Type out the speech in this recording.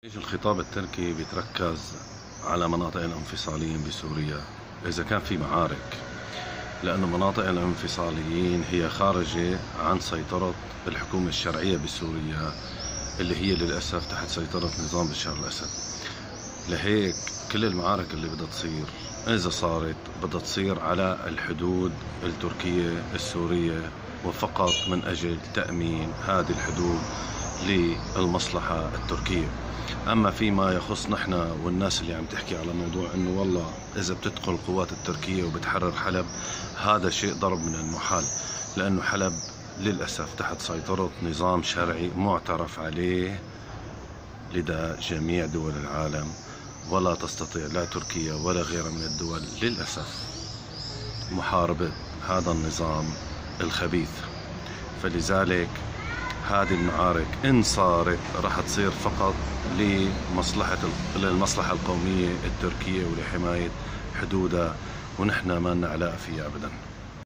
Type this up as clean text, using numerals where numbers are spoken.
الخطاب التركي بيتركز على مناطق الانفصاليين بسوريا إذا كان في معارك، لأن مناطق الانفصاليين هي خارجة عن سيطرة الحكومة الشرعية بسوريا اللي هي للأسف تحت سيطرة نظام بشار الأسد. لهيك كل المعارك اللي بدها تصير إذا صارت بدها تصير على الحدود التركية السورية، وفقط من أجل تأمين هذه الحدود للمصلحة التركية. أما فيما يخص نحن والناس اللي عم تحكي على موضوع إنه والله إذا بتدخل القوات التركية وبتحرر حلب، هذا شيء ضرب من المحال، لأنه حلب للأسف تحت سيطرة نظام شرعي معترف عليه لدى جميع دول العالم، ولا تستطيع لا تركيا ولا غيرها من الدول للأسف محاربة هذا النظام الخبيث. فلذلك هذه المعارك إن صارت راح تصير فقط للمصلحة القومية التركية ولحماية حدودها، ونحن ما لنا علاقة فيها أبدا.